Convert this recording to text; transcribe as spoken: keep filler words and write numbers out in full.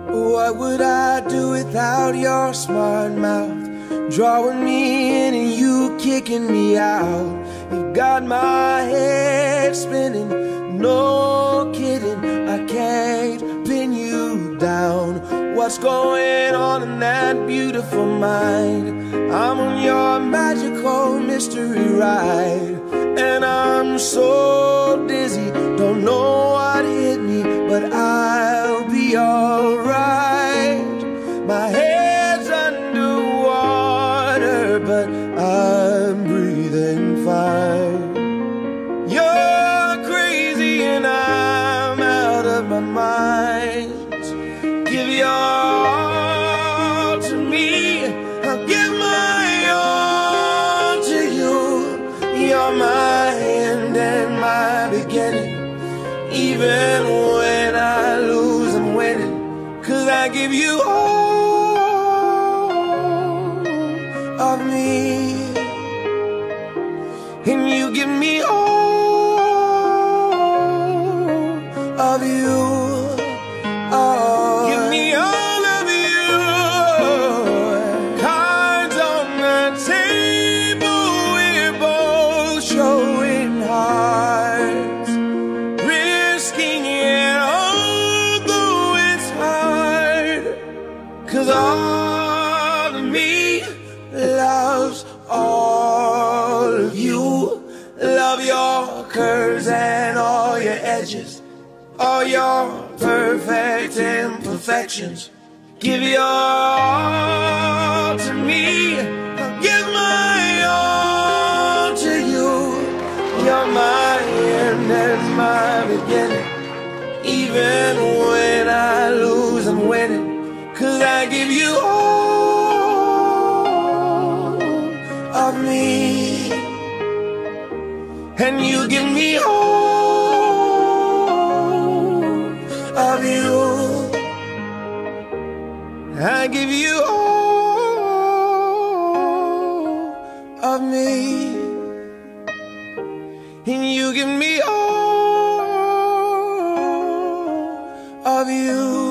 What would I do without your smart mouth? Drawing me in and you kicking me out. You got my head spinning, no kidding, I can't pin you down. What's going on in that beautiful mind? I'm on your magical mystery ride, and I'm so dizzy, don't know what hit me, but I'll be alright. My head's underwater, but I'm breathing fine. You're crazy and I'm out of my mind. Give your all to me, I'll give my all to you. You're my end and my beginning. Even when I lose, I'm winning. 'Cause I give you all of me, and you give me all of you. Oh, give me all of you. Cards on the table, we're both showing hearts, risking it although it's hard. 'Cause all of me loves all of you. Love your curves and all your edges, all your perfect imperfections. Give your all to me, I'll give my all to you. You're my end and my beginning. Even when I lose, I'm winning. 'Cause I give you all of me, and you give me all of you. I give you all of me, and you give me all of you.